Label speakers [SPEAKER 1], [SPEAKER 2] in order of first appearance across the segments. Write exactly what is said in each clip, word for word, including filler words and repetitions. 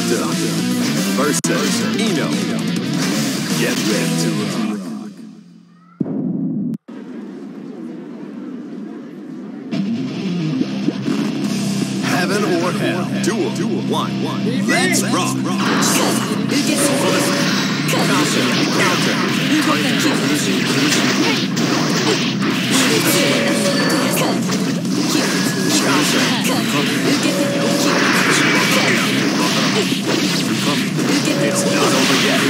[SPEAKER 1] Sato versus Eno. Get ready to rock. Heaven or hell. Duel. Duel. One. One. Let's rock. Counter. Counter. It's not over yet.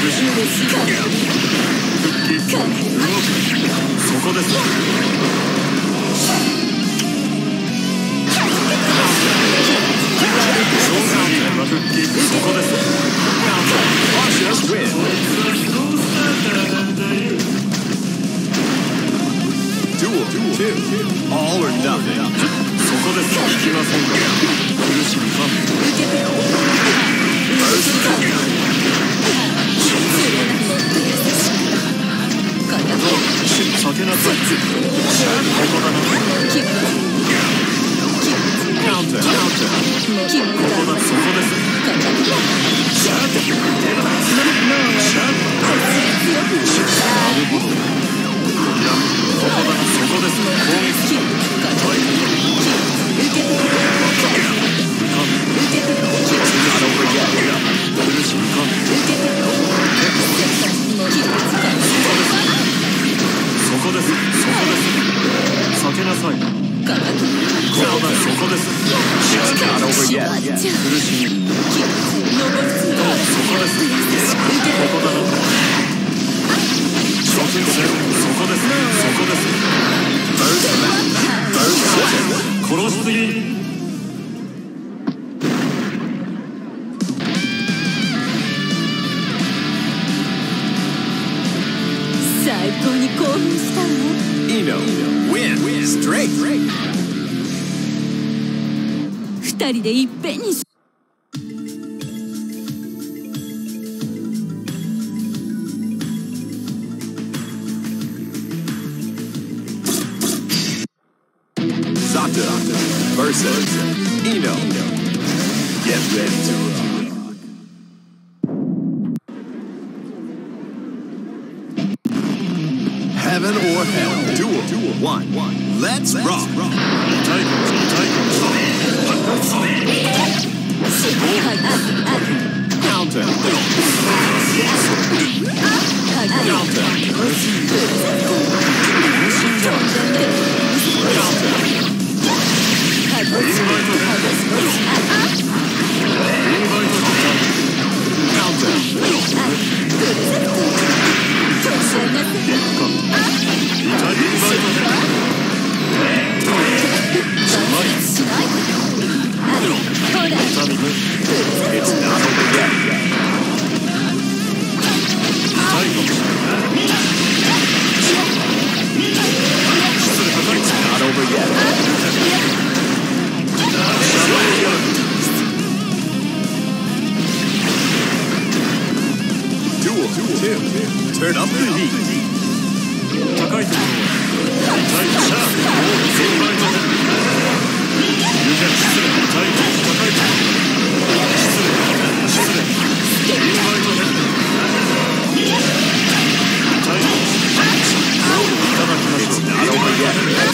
[SPEAKER 1] Just win. Duel. Two. All or nothing. Counter. Counter. Eno win straight.
[SPEAKER 2] 二人でいっぺんに
[SPEAKER 1] Sato versus Eno. Get ready to rock. Heaven or hell. Duel. One. Let's rock. Counter. It's not over yet. It's not over yet. Duel. Two. Turn up the heat. It's not over yet.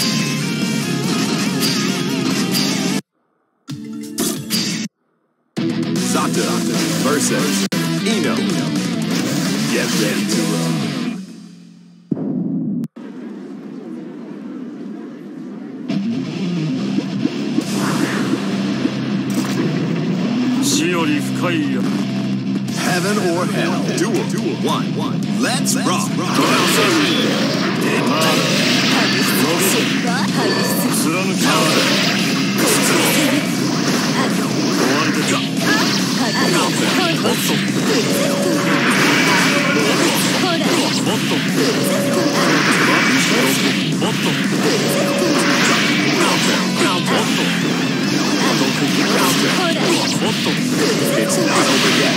[SPEAKER 1] Sato versus Eno. Get ready to rock. Heaven or hell. Duel. One. Let's rock. It's not over yet.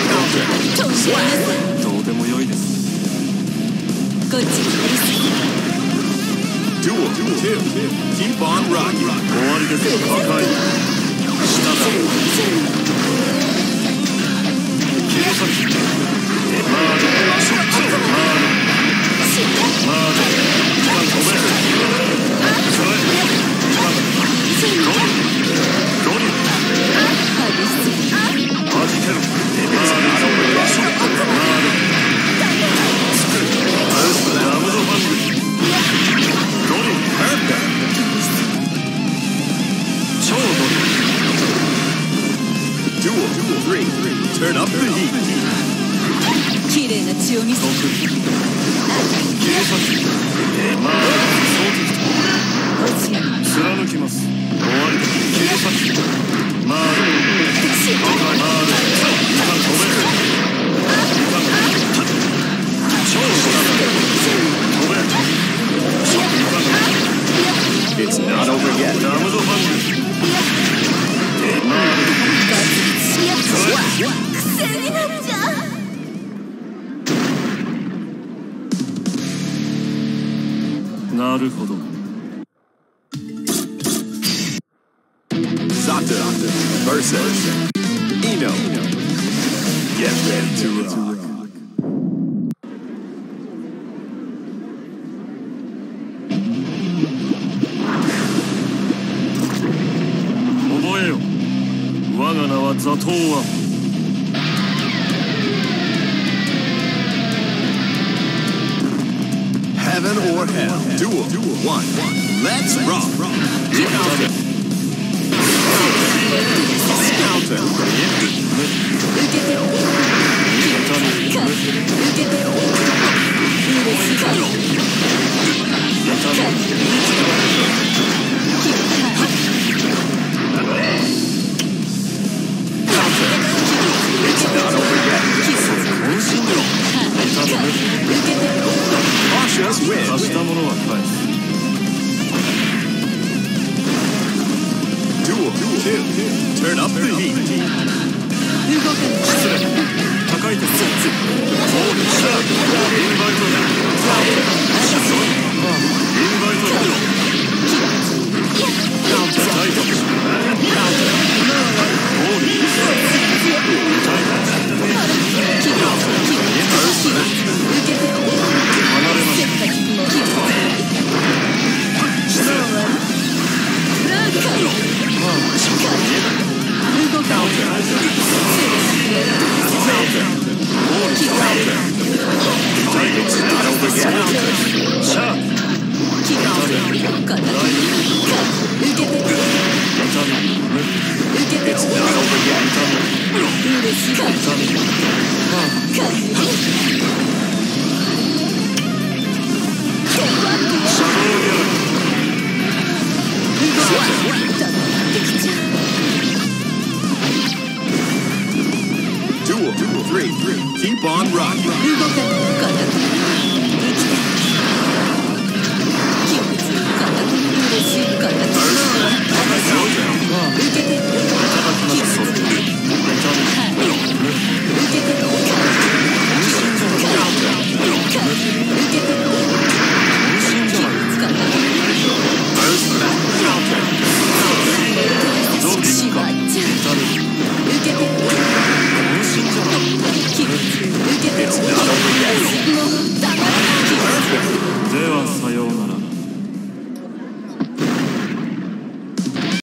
[SPEAKER 1] Duel. Two. Keep on rocking. Turn up the heat.
[SPEAKER 2] 綺麗な血を見せる。
[SPEAKER 3] 貫きます。終わりだ。警察。まあ、まあ、ごめん。超ごめん。
[SPEAKER 1] It's not over yet.
[SPEAKER 3] ダムドファング。まあ、
[SPEAKER 2] 癖になっちゃう。
[SPEAKER 3] なるほど。
[SPEAKER 1] Sato versus Ino. Get ready to rock.
[SPEAKER 3] 覚えよ。我が名はザトウワン。
[SPEAKER 1] Heaven or hell. Duel. One. Let's rock. Counter. Counter.
[SPEAKER 2] 受けてよ。か受けてよ。嬉しがろ。
[SPEAKER 1] It's not over yet. Cautious win.
[SPEAKER 3] 貸したものは返す。
[SPEAKER 1] Duel. Two. Turn up the heat.
[SPEAKER 2] 動かない。
[SPEAKER 3] 失礼。高いところ。もう、シャー。インバイトだ。